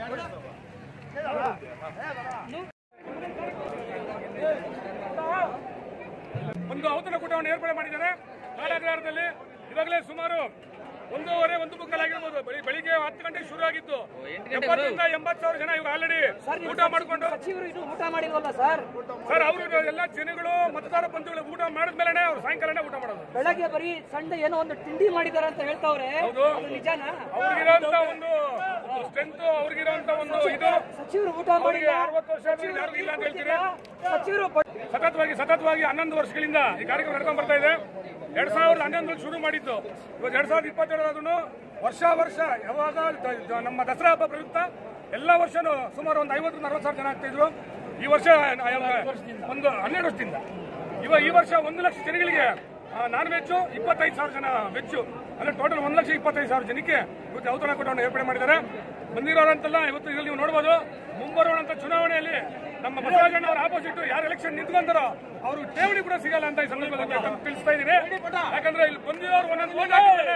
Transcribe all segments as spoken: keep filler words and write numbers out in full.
ಒಂದು ಔತಣ ಕೂಟವನ್ನು ಏರ್ಪಾಡು ಮಾಡಿದ್ದಾರೆ ಕಾರಾಗೃಹದಲ್ಲಿ. ಇವಾಗಲೇ ಸುಮಾರು ಒಂದೂವರೆ ಒಂದು ಮುಕ್ಕಾಲಾಗಿರ್ಬೋದು. ಬೆಳಿಗ್ಗೆ ಹತ್ತು ಗಂಟೆಗೆ ಶುರು ಆಗಿತ್ತು. ಎಪ್ಪತ್ತರಿಂದ ಎಂಬತ್ತು ಸಾವಿರ ಜನ ಇವಾಗ ಆಲ್ರೆಡಿ ಊಟ ಮಾಡಿಕೊಂಡು ಊಟ ಮಾಡಿಲ್ವಲ್ಲ ಸರ್ ಸರ್ ಅವರು ಎಲ್ಲ ಜನಗಳು ಮತದಾರ ಬಂಧುಗಳು ಊಟ ಮಾಡಿದ್ಮೇಲೆ ಅವ್ರು ಸಾಯಂಕಾಲನೇ ಊಟ ಮಾಡೋದು. ಬೆಳಗ್ಗೆ ಬರೀ ಸಣ್ಣ ಏನೋ ಒಂದು ತಿಂಡಿ ಮಾಡಿದಾರೆ ಅಂತ ಹೇಳ್ತಾವ್ರೆ. ನಿಜಾನಾ? ಅವ್ರಿಗಿರೋಂತ ಒಂದು ಸ್ಟ್ರೆಂತ್, ಅವ್ರಿಗಿರೋಂತ ಒಂದು ಇದು ಸಚಿವರು ಊಟ ಮಾಡಿ ಅರವತ್ತು ವರ್ಷ ಯಾರು ಇಲ್ಲ ಅಂತ ಹೇಳ್ತೀರಿ. ಸಚಿವರು ಸತತವಾಗಿ ಸತತವಾಗಿ ಹನ್ನೊಂದು ವರ್ಷಗಳಿಂದ ಈ ಕಾರ್ಯಕ್ರಮ ನಡ್ಕೊಂಡ್ ಬರ್ತಾ ಇದೆ. ಎರಡ್ ಸಾವಿರದ ಹನ್ನೊಂದರಲ್ಲಿ ಶುರು ಮಾಡಿದ್ದು. ಇವಾಗ ಎರಡ್ ಸಾವಿರದ ಇಪ್ಪತ್ತೆರಡರಾದ್ರೂ ವರ್ಷ ವರ್ಷ ಯಾವಾಗ ನಮ್ಮ ದಸರಾ ಹಬ್ಬ ಪ್ರಯುಕ್ತ ಎಲ್ಲ ವರ್ಷನೂ ಸುಮಾರು ಒಂದು ಐವತ್ತರಿಂದ ಅರವತ್ತು ಸಾವಿರ ಜನ ಆಗ್ತಾ ಇದ್ರು. ಈ ವರ್ಷ ಒಂದು ಹನ್ನೆರಡು ವರ್ಷದಿಂದ ಇವಾಗ ಈ ವರ್ಷ ಒಂದು ಲಕ್ಷ ಜನಗಳಿಗೆ ನಾನ್ ವೆಜ್, ಇಪ್ಪತ್ತೈದು ಸಾವಿರ ಜನ ವೆಜ್, ಅಂದ್ರೆ ಟೋಟಲ್ ಒಂದು ಲಕ್ಷ ಇಪ್ಪತ್ತೈದು ಸಾವಿರ ಜನಕ್ಕೆ ಇವತ್ತು ಔತಣ ಕೂಟವನ್ನು ಏರ್ಪಡೆ ಮಾಡಿದ್ದಾರೆ. ಬಂದಿರೋರಂತೆಲ್ಲ ಇವತ್ತು ಇದರಲ್ಲಿ ನೀವು ನೋಡಬಹುದು. ಮುಂಬರುವಂತ ಚುನಾವಣೆಯಲ್ಲಿ ನಮ್ಮ ಬಸವರಾಜಣ್ಣ ಅವರ ಆಪೋಸಿಟ್ ಯಾರು ಎಲೆಕ್ಷನ್ ನಿಂತ್ಕೊಂತಾರೋ ಅವರು ಠೇವಣಿ ಕೂಡ ಸಿಗಲ್ಲ ಅಂತ ಈ ಸಂದರ್ಭದಲ್ಲಿ ತಿಳಿಸ್ತಾ ಇದ್ದೀನಿ. ಯಾಕಂದ್ರೆ ಇಲ್ಲಿ ಬಂದಿರೋರು ಒಂದೊಂದು ಓಟ್ ಹಾಕಿದ್ದಾರೆ.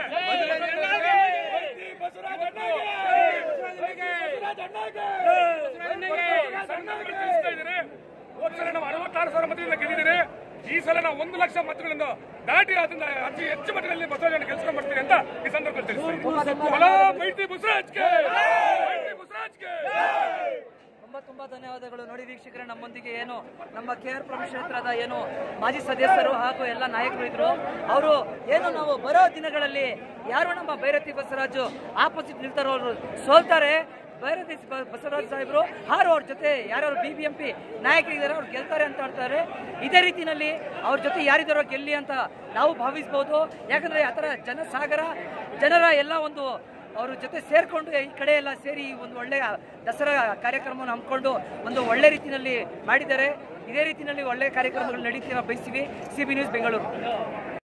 ಹೋದ ಸಲ ನಾವು ಅರವತ್ತಾರು ಸಾವಿರ ಮತಗಳಿಂದ ಗೆದ್ದಿದ್ದೀರಿ. ಈ ಸಲ ನಾವು ಒಂದು ಲಕ್ಷ ಮತಗಳಿಂದ ದಾಟಿ ಅದನ್ನ ಅತಿ ಹೆಚ್ಚು ಮತಗಳಲ್ಲಿ ಬಸವರಾಜಣ್ಣ ಗೆಲ್ಸ್ಕೊಂಡ್ ಬರ್ತೀವಿ ಅಂತ ಈ ಸಂದರ್ಭದಲ್ಲಿ ತಿಳಿಸ್ತೀನಿ. ತುಂಬಾ ತುಂಬಾ ಧನ್ಯವಾದಗಳು. ನೋಡಿ ವೀಕ್ಷಕರೇ, ನಮ್ಮೊಂದಿಗೆ ಏನು ನಮ್ಮ ಕೆ ಆರ್ ಪುರಂ ಕ್ಷೇತ್ರದ ಏನು ಮಾಜಿ ಸದಸ್ಯರು ಹಾಗೂ ಎಲ್ಲ ನಾಯಕರು ಇದ್ರು. ಅವರು ಏನು ನಾವು ಬರೋ ದಿನಗಳಲ್ಲಿ ಯಾರು ನಮ್ಮ ಭೈರತಿ ಬಸವರಾಜು ಆಪೋಸಿಟ್ ನಿಲ್ತಾರೋ ಅವರು ಸೋಲ್ತಾರೆ, ಭೈರತಿ ಬಸವರಾಜ್ ಸಾಹೇಬರು ಹಾರು ಅವ್ರ ಜೊತೆ ಯಾರ್ಯಾರು ಬಿ ಬಿ ಎಂ ಪಿ ನಾಯಕರಿದ್ದಾರೆ ಅವ್ರು ಗೆಲ್ತಾರೆ ಅಂತ ಹೇಳ್ತಾರೆ. ಇದೇ ರೀತಿಯಲ್ಲಿ ಅವ್ರ ಜೊತೆ ಯಾರಿದ್ದಾರೋ ಗೆಲ್ಲಿ ಅಂತ ನಾವು ಭಾವಿಸ್ಬೋದು. ಯಾಕಂದ್ರೆ ಆ ಥರ ಜನಸಾಗರ ಜನರ ಎಲ್ಲ ಒಂದು ಅವ್ರ ಜೊತೆ ಸೇರ್ಕೊಂಡು ಈ ಕಡೆ ಎಲ್ಲ ಸೇರಿ ಒಂದು ಒಳ್ಳೆಯ ದಸರಾ ಕಾರ್ಯಕ್ರಮವನ್ನು ಹಮ್ಮಿಕೊಂಡು ಒಂದು ಒಳ್ಳೆ ರೀತಿಯಲ್ಲಿ ಮಾಡಿದ್ದಾರೆ. ಇದೇ ರೀತಿಯಲ್ಲಿ ಒಳ್ಳೆಯ ಕಾರ್ಯಕ್ರಮಗಳು ನಡೀತೀವಿ ಬಯಸ್ತೀವಿ. C B news Bengaluru.